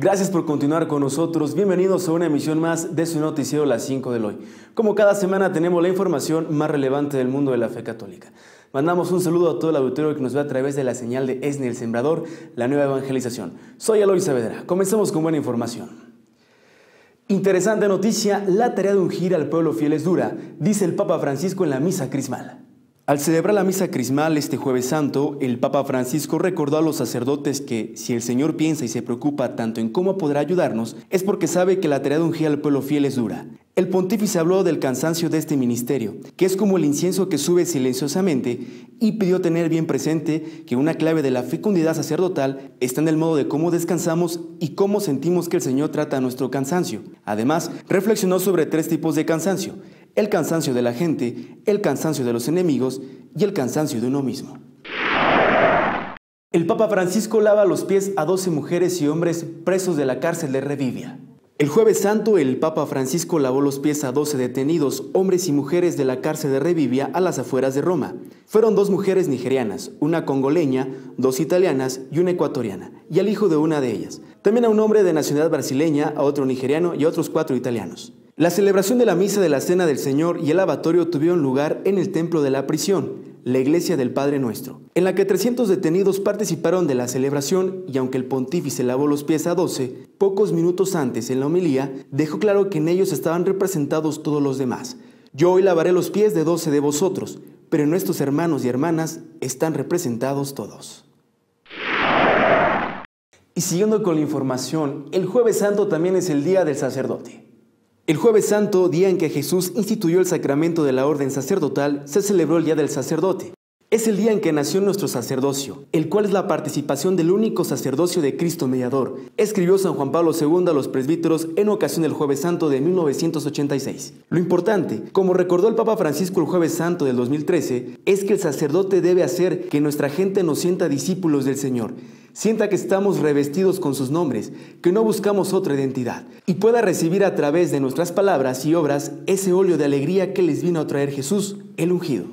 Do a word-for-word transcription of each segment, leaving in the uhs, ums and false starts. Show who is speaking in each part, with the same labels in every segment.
Speaker 1: Gracias por continuar con nosotros. Bienvenidos a una emisión más de su noticiero Las cinco del Hoy. Como cada semana tenemos la información más relevante del mundo de la fe católica. Mandamos un saludo a todo el auditorio que nos ve a través de la señal de ESNE El Sembrador, la nueva evangelización. Soy Eloy Saavedra. Comencemos con buena información. Interesante noticia, la tarea de ungir al pueblo fiel es dura, dice el Papa Francisco en la misa crismal. Al celebrar la misa crismal este Jueves Santo, el Papa Francisco recordó a los sacerdotes que, si el Señor piensa y se preocupa tanto en cómo podrá ayudarnos, es porque sabe que la tarea de ungir al pueblo fiel es dura. El pontífice habló del cansancio de este ministerio, que es como el incienso que sube silenciosamente, y pidió tener bien presente que una clave de la fecundidad sacerdotal está en el modo de cómo descansamos y cómo sentimos que el Señor trata nuestro cansancio. Además, reflexionó sobre tres tipos de cansancio: el cansancio de la gente, el cansancio de los enemigos y el cansancio de uno mismo. El Papa Francisco lava los pies a doce mujeres y hombres presos de la cárcel de Revivia. El Jueves Santo, el Papa Francisco lavó los pies a doce detenidos, hombres y mujeres de la cárcel de Revivia a las afueras de Roma. Fueron dos mujeres nigerianas, una congoleña, dos italianas y una ecuatoriana, y al hijo de una de ellas. También a un hombre de nacionalidad brasileña, a otro nigeriano y a otros cuatro italianos. La celebración de la misa de la Cena del Señor y el lavatorio tuvieron lugar en el templo de la prisión, la iglesia del Padre Nuestro, en la que trescientos detenidos participaron de la celebración, y aunque el pontífice lavó los pies a doce, pocos minutos antes en la homilía dejó claro que en ellos estaban representados todos los demás. Yo hoy lavaré los pies de doce de vosotros, pero en nuestros hermanos y hermanas están representados todos. Y siguiendo con la información, el Jueves Santo también es el día del sacerdote. El Jueves Santo, día en que Jesús instituyó el sacramento de la orden sacerdotal, se celebró el Día del Sacerdote. Es el día en que nació nuestro sacerdocio, el cual es la participación del único sacerdocio de Cristo mediador, escribió San Juan Pablo segundo a los presbíteros en ocasión del Jueves Santo de mil novecientos ochenta y seis. Lo importante, como recordó el Papa Francisco el Jueves Santo del dos mil trece, es que el sacerdote debe hacer que nuestra gente nos sienta discípulos del Señor, sienta que estamos revestidos con sus nombres, que no buscamos otra identidad, y pueda recibir a través de nuestras palabras y obras ese óleo de alegría que les vino a traer Jesús, el ungido.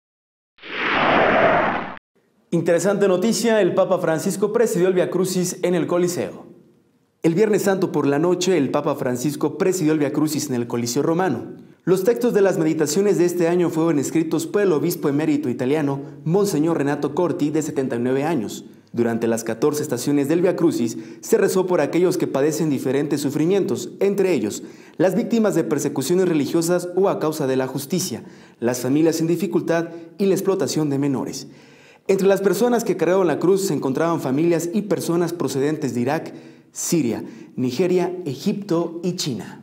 Speaker 1: Interesante noticia, el Papa Francisco presidió el Via Crucis en el Coliseo. El Viernes Santo por la noche, el Papa Francisco presidió el Via Crucis en el Coliseo romano. Los textos de las meditaciones de este año fueron escritos por el obispo emérito italiano, Monseñor Renato Corti, de setenta y nueve años. Durante las catorce estaciones del Via Crucis se rezó por aquellos que padecen diferentes sufrimientos, entre ellos las víctimas de persecuciones religiosas o a causa de la justicia, las familias en dificultad y la explotación de menores. Entre las personas que cargaron la cruz se encontraban familias y personas procedentes de Irak, Siria, Nigeria, Egipto y China.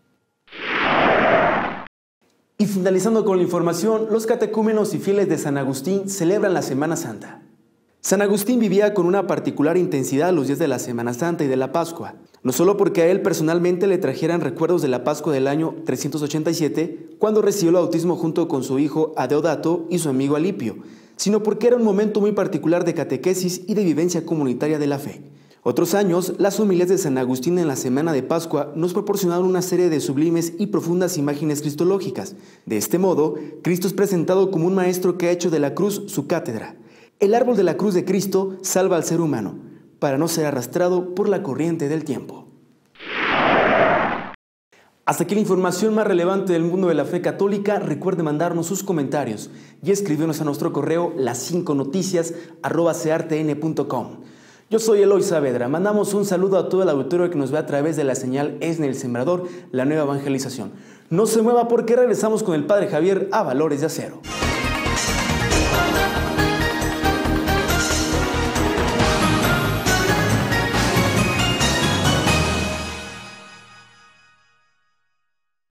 Speaker 1: Y finalizando con la información, los catecúmenos y fieles de San Agustín celebran la Semana Santa. San Agustín vivía con una particular intensidad los días de la Semana Santa y de la Pascua, no solo porque a él personalmente le trajeran recuerdos de la Pascua del año trescientos ochenta y siete, cuando recibió el bautismo junto con su hijo Adeodato y su amigo Alipio, sino porque era un momento muy particular de catequesis y de vivencia comunitaria de la fe. Otros años, las homilías de San Agustín en la Semana de Pascua nos proporcionaron una serie de sublimes y profundas imágenes cristológicas. De este modo, Cristo es presentado como un maestro que ha hecho de la cruz su cátedra. El árbol de la cruz de Cristo salva al ser humano, para no ser arrastrado por la corriente del tiempo. Hasta aquí la información más relevante del mundo de la fe católica. Recuerde mandarnos sus comentarios y escribirnos a nuestro correo las cinco noticias arroba ceartn punto com. Yo soy Eloy Saavedra. Mandamos un saludo a todo el auditorio que nos ve a través de la señal ESNE El Sembrador, la nueva evangelización. No se mueva porque regresamos con el Padre Javier a Valores de Acero.